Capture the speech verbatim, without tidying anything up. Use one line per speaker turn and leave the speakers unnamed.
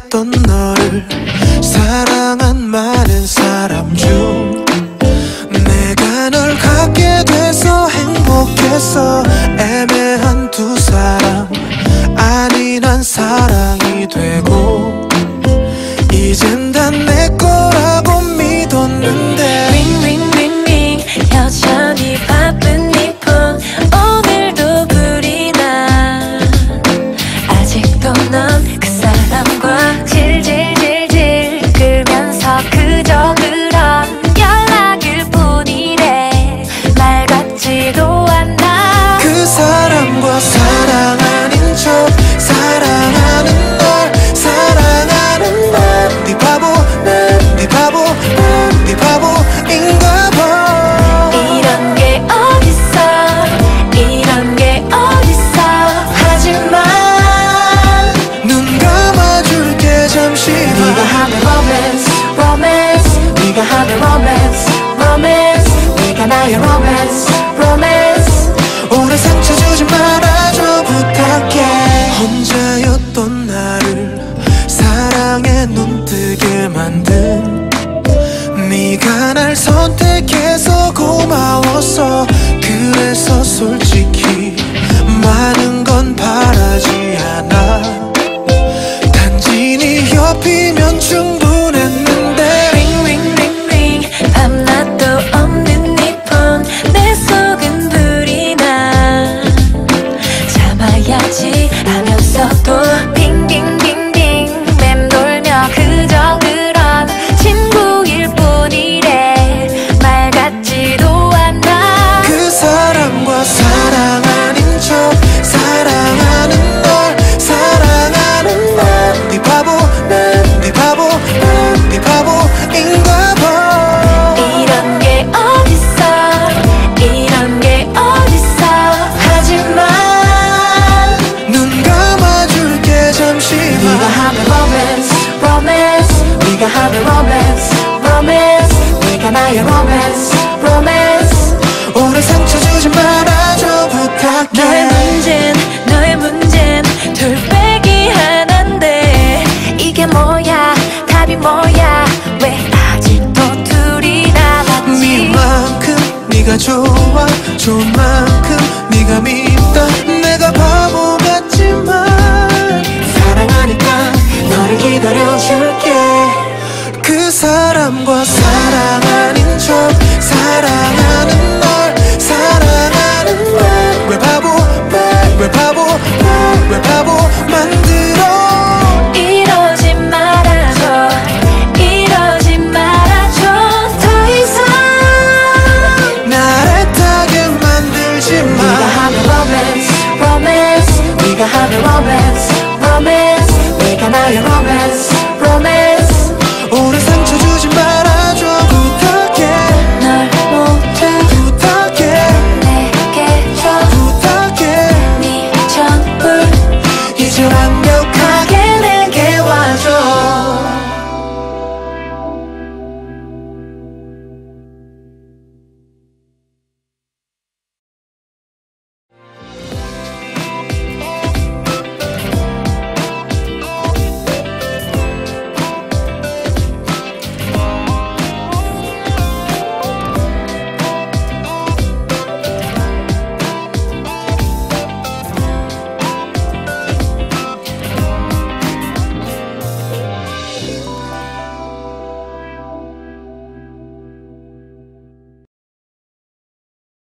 그때였던 너를 사랑한 많은 사람 중 내가 널 갖게 돼서 행복했어. 애매한 두 사람 아닌 한 사랑이 되고 이젠 다 내 거라고 믿었는데
ring ring ring ring 여전히 바쁜 네 폰 오늘도 불이 나. 아직도 넌 그 사람과 질질질질 끌면서 그저 그런 연락일 뿐이래. 말 같지도 않아.
그 사람과 사랑 아닌 척 사랑하는 널 사랑하는 난 네 바보 난 네 바보 난 네 바보인가 봐.
이런 게 어딨어 이런 게 어딨어. 하지만
눈 감아줄게 잠시만.
네가 하는 romance romance 네가 하는 romance romance 네가 나의 romance romance.
오래 상처 주지 말아줘 부탁해. 혼자였던 나를 사랑에 눈뜨게 만든 네가 날 선택해서 고마웠어. 그래서 솔직히 많은 건 바라지 않아. 단지 네 옆이면 충분했는데
ring ring ring ring 밤낮도 없는 네 폰 내 속은 불이 나. 참아야지 하면서도 빙빙빙빙 맴돌며 그저 그런 친구일 뿐이래. 말 같지도 않아.
그 사람과 사랑 아닌 척 사랑하는 널 사랑하는 난 네 바보 난 네 바보 난 네 바보인가 봐.
이런 게 어딨어 이런 게 어딨어. 하지만
눈 감아줄게 잠시만.
네가 하는 romance romance 네가 하는 romance romance 네가 나의 romance romance.
오래 상처 주지 말아줘 부탁해.
너의 문제는 너의 문제는 둘 빼기 하나인데 이게 뭐야 답이 뭐야 왜 아직도 둘이 남았지.
네만큼 네가 좋아 좋은 만큼 네가 밉다. 내가 바보 같지만 사랑하니까 너를 기다려줄게. 그 사람과 사랑 아닌 척 사랑하는 널 사랑하는 날 왜 바보 왜 바보 왜 바보 만들어.
이러지 말아줘 이러지 말아줘. 더 이상
날 애타게 만들지 마.
네가 하는 romance romance 네가 하는 romance